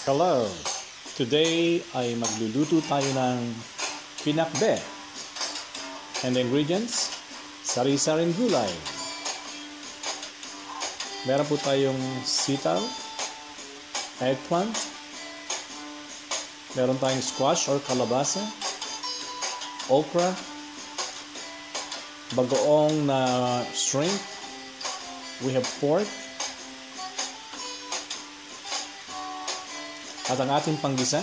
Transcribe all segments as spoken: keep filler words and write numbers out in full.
Hello! Today ay magluluto tayo ng pinakbet. And the ingredients, sari-saring gulay. Meron po tayong sitaw, eggplant, meron tayong squash or kalabasa, okra, bagoong na shrimp, we have pork, at ang ating panggisa,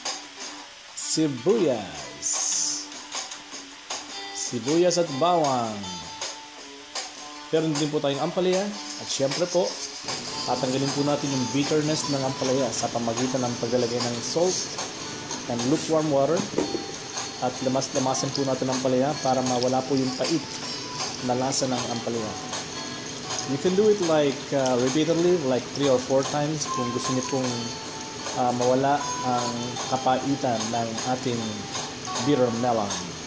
sibuyas. Sibuyas at bawang. Meron din po tayong ampalaya. At syempre po, tatanggalin po natin yung bitterness ng ampalaya sa pamagitan ng paglalagay ng salt and lukewarm water. At lamas-lamasin po natin ang ampalaya para mawala po yung pait na lasa ng ampalaya. You can do it like uh, repeatedly, like three or four times kung gusto niyo pong Uh, mawala ang kapaitan ng ating bitter melon.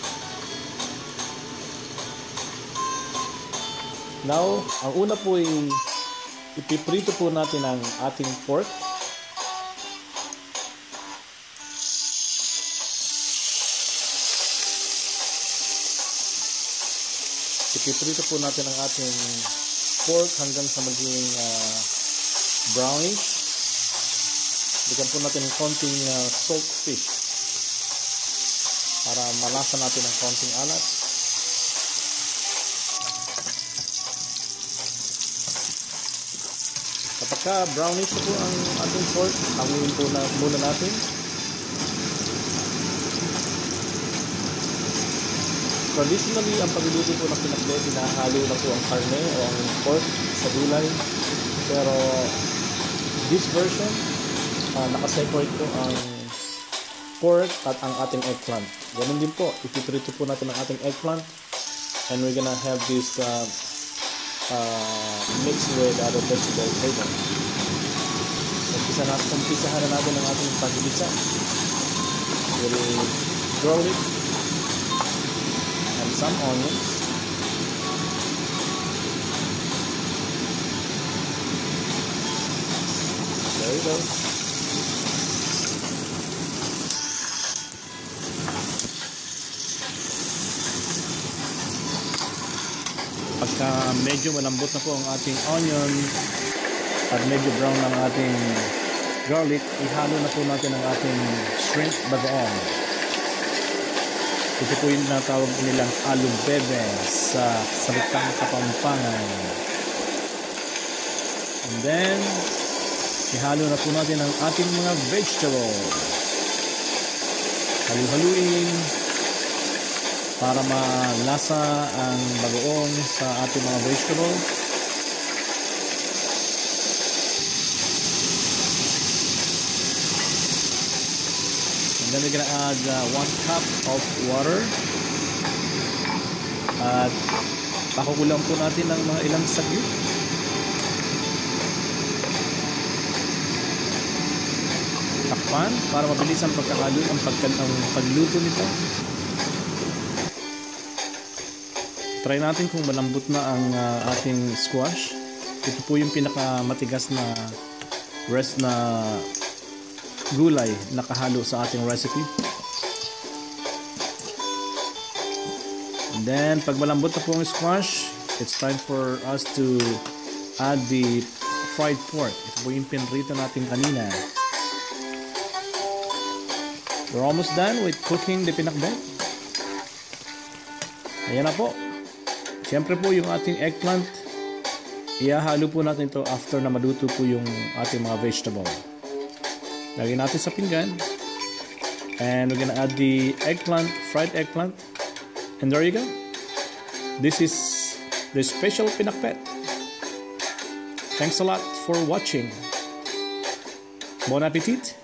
Now, ang una po ay ipiprito po natin ang ating pork. Ipiprito po natin ang ating pork hanggang sa maging uh, brownish. Bigyan po natin ng konting uh, salt fish para malasa natin ng konting alat. Kapag ka brownish po ang ating pork, hanguin po na muna natin. Traditionally, ang pagluluto po ng pinakbet, hinahalo na po ang karne o ang pork sa gulay. Pero this version, Uh, nakaseparate po ang pork at ang ating eggplant. Ganun din po, ipiprito po natin ang ating eggplant and we're gonna have this uh, uh, mixed with other vegetable flavor. Umpisa na, umpisahan na natin ang ating pagigisa. We'll garlic and some onions. There you go. Pagka medyo malambot na po ang ating onion at medyo brown ang ating garlic, ihalo na po natin ang ating shrimp bagoong. Ito po yung natawag nilang alubebe sa salitang Kapampangan. And then, ihalo na po natin ang ating mga vegetables. Halu-haluin para malasa ang bagoong sa ating mga vegetables. And then we're gonna add uh, one cup of water. At pakukulang po natin ng mga ilang saglit. Takpan para mabilis ang pagkakalo ang, pagka, ang pagluto nito. Try natin kung malambot na ang uh, ating squash. Ito po yung pinakamatigas na rest na gulay na kahalo sa ating recipe. And then, pag malambot na po ang squash, it's time for us to add the fried pork. Ito po yung pinrito natin kanina. We're almost done with cooking the pinakbet. Ayan na po. Siyempre po yung ating eggplant, ihahalo po natin ito after na maluto po yung ating mga vegetable. Lagyan natin sa pinggan. And we're gonna add the eggplant, fried eggplant. And there you go. This is the special pinakbet. Thanks a lot for watching. Bon appetit!